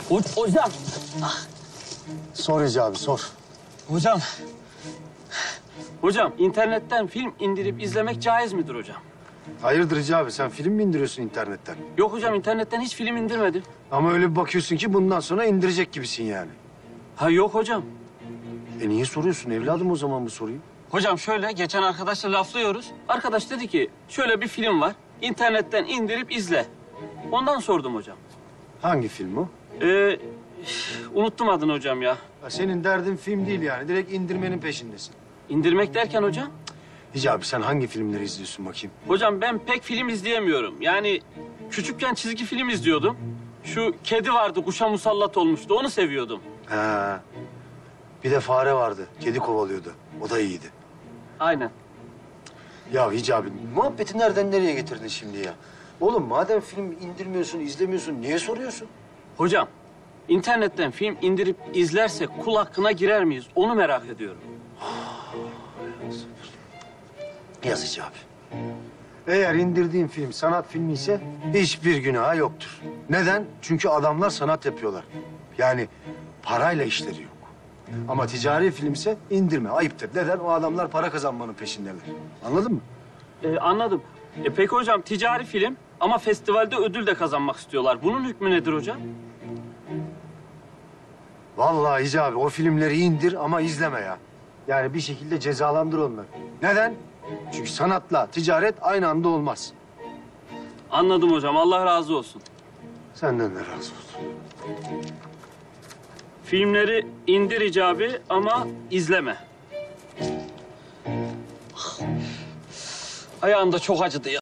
Hocam. Sor Hicabi, sor. Hocam. Hocam internetten film indirip izlemek caiz midir hocam? Hayırdır Hicabi, sen film mi indiriyorsun internetten? Yok hocam internetten hiç film indirmedim. Ama öyle bir bakıyorsun ki bundan sonra indirecek gibisin yani. Ha yok hocam. Niye soruyorsun evladım o zaman bu soruyu? Hocam şöyle geçen arkadaşla laflıyoruz. Arkadaş dedi ki şöyle bir film var. İnternetten indirip izle. Ondan sordum hocam. Hangi film o? Unuttum adını hocam ya. Ha, senin derdin film değil yani, direkt indirmenin peşindesin. İndirmek derken hocam? Hicabi sen hangi filmleri izliyorsun bakayım? Hocam ben pek film izleyemiyorum. Yani küçükken çizgi film izliyordum. Şu kedi vardı kuşa musallat olmuştu. Onu seviyordum. Ha. Bir de fare vardı, kedi kovalıyordu. O da iyiydi. Aynen. Ya Hicabi, muhabbeti nereden nereye getirdin şimdi ya? Oğlum madem film indirmiyorsun, izlemiyorsun, niye soruyorsun? Hocam internetten film indirip izlersek kul hakkına girer miyiz? Onu merak ediyorum. Yaz Hicabi. Eğer indirdiğin film sanat filmi ise hiçbir günahı yoktur. Neden? Çünkü adamlar sanat yapıyorlar. Yani parayla işleri yok. Ama ticari filmse indirme, ayıptır. Neden? O adamlar para kazanmanın peşindeler. Anladın mı? Anladım. Peki hocam ticari film ama festivalde ödül de kazanmak istiyorlar. Bunun hükmü nedir hocam? Vallahi Hicabi o filmleri indir ama izleme ya. Yani bir şekilde cezalandır onları. Neden? Çünkü sanatla ticaret aynı anda olmaz. Anladım hocam. Allah razı olsun. Senden de razı olsun. Filmleri indir icabı ama izleme. Ayağım da çok acıdı ya.